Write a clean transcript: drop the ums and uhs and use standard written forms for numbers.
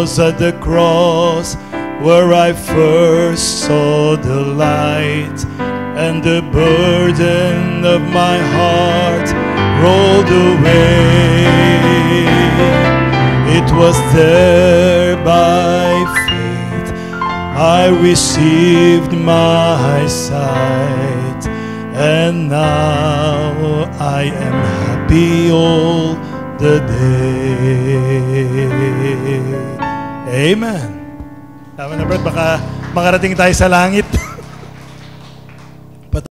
was at the cross where I first saw the light, and the burden of my heart rolled away. It was there by faith I received my sight, and now I am happy all the day. Amen. Tama na, Brad, baka makarating tayo sa langit.